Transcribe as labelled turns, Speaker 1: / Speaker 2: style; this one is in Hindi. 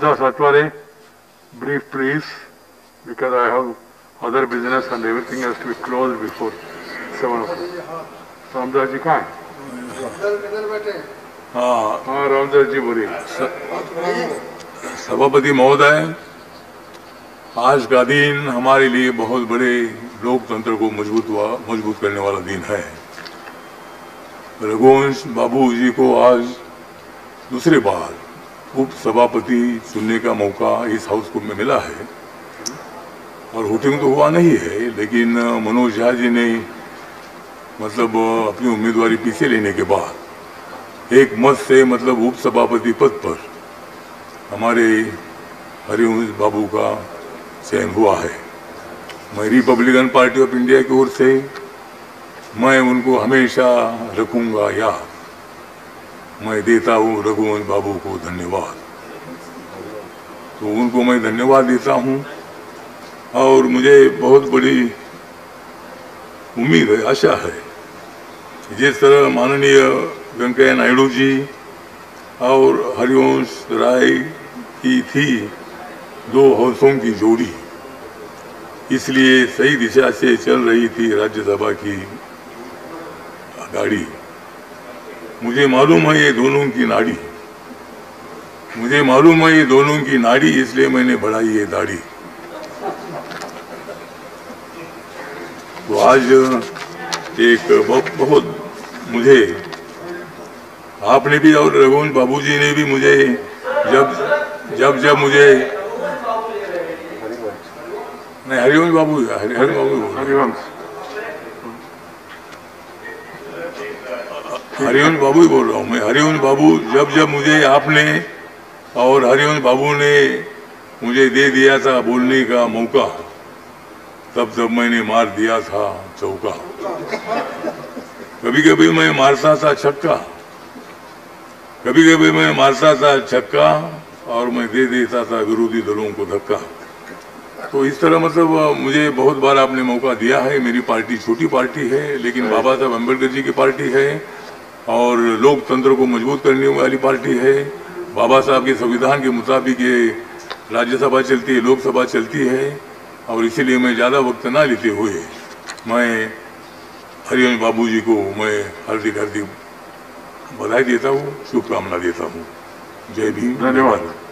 Speaker 1: Ramdas Atware, brief please, because I have other business and everything has to be closed before 7 o'clock. Ramdas ji कहाँ हैं? हाँ रामदास जी बोलिए।
Speaker 2: सभापति महोदय, आज का दिन हमारे लिए बहुत बड़े लोकतंत्र को मजबूत करने वाला दिन है। रघुवंश बाबू जी को आज दूसरी बार उप सभापति चुनने का मौका इस हाउस को में मिला है और वोटिंग तो हुआ नहीं है, लेकिन मनोज झा जी ने मतलब अपनी उम्मीदवारी पीछे लेने के बाद एक मत से मतलब उप सभापति पद पर हमारे हरिवंश बाबू का चयन हुआ है। मैं रिपब्लिकन पार्टी ऑफ इंडिया की ओर से मैं उनको हमेशा रखूंगा याद। मैं देता हूँ रघुवंश बाबू को धन्यवाद। तो उनको मैं धन्यवाद देता हूँ और मुझे बहुत बड़ी उम्मीद है, आशा है, जिस तरह माननीय वेंकैया नायडू जी और हरिवंश राय की थी दो हाउसों की जोड़ी, इसलिए सही दिशा से चल रही थी राज्यसभा की गाड़ी। मुझे मालूम है ये दोनों की नाड़ी, मुझे मालूम है ये दोनों की नाड़ी, इसलिए मैंने बढ़ाई ये दाढ़ी। तो आज एक बहुत मुझे आपने भी और रघुवंश बाबूजी ने भी मुझे जब मुझे नहीं हरिवंश बाबू ही बोल रहा हूँ मैं। हरिवंश बाबू जब मुझे आपने और हरिवंश बाबू ने मुझे दे दिया था बोलने का मौका, तब मैंने मार दिया था चौका। कभी कभी मैं मारता था छक्का, कभी कभी मैं मारता था छक्का और मैं दे देता था विरोधी दलों को धक्का। तो इस तरह मतलब मुझे बहुत बार आपने मौका दिया है। मेरी पार्टी छोटी पार्टी है, लेकिन बाबा साहब अम्बेडकर जी की पार्टी है और लोकतंत्र को मजबूत करने वाली पार्टी है। बाबा साहब के संविधान के मुताबिक ये राज्यसभा चलती है, लोकसभा चलती है, और इसीलिए मैं ज़्यादा वक्त ना लेते हुए मैं हरिवंश बाबू जी को मैं हार्दिक बधाई देता हूँ, शुभकामना देता हूँ। जय भीम,
Speaker 1: धन्यवाद।